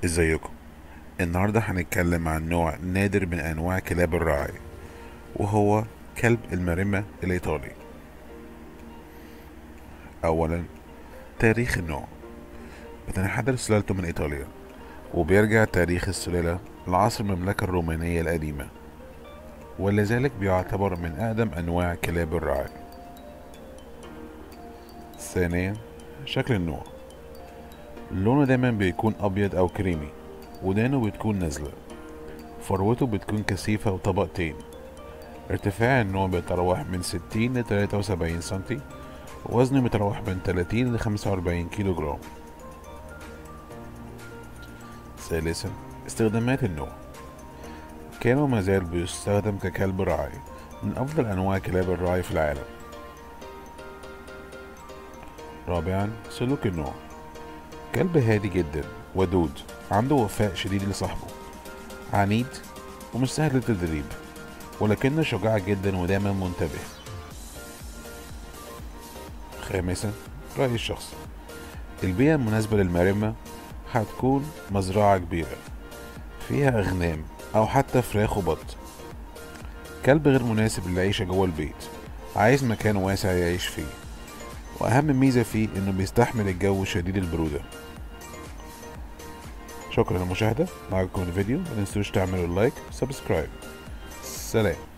ازيكم؟ النهاردة هنتكلم عن نوع نادر من انواع كلاب الرعاية، وهو كلب المرمة الايطالي. اولا، تاريخ النوع. بتنحدر سلالته من ايطاليا، وبيرجع تاريخ السلالة لعصر المملكة الرومانية القديمة، ولذلك بيعتبر من اقدم انواع كلاب الرعاية. ثانيا، شكل النوع. لونه دايما بيكون ابيض او كريمي، ودانه بتكون نازلة، فروته بتكون كثيفة وطبقتين. ارتفاع النوع بيتراوح من 60 ل 73 سنتي، وزنه بيتراوح من 30 ل 45 كيلو جرام. ثالثا، استخدامات النوع. كان وما زال بيستخدم ككلب رعاية، من أفضل أنواع كلاب الرعاية في العالم. رابعا، سلوك النوع. كلب هادي جدا، ودود، عنده وفاء شديد لصاحبه، عنيد ومش سهل التدريب، ولكنه شجاع جدا ودايما منتبه. خامسا، رأيي الشخصي. البيئة المناسبة للمرمة هتكون مزرعة كبيرة فيها أغنام أو حتى فراخ وبط. كلب غير مناسب للعيشة جوه البيت، عايز مكان واسع يعيش فيه، وأهم ميزة فيه إنه بيستحمل الجو شديد البرودة. شكرا للمشاهدة. لو عجبكم الفيديو متنسوش تعملوا لايك وسبسكرايب. سلام.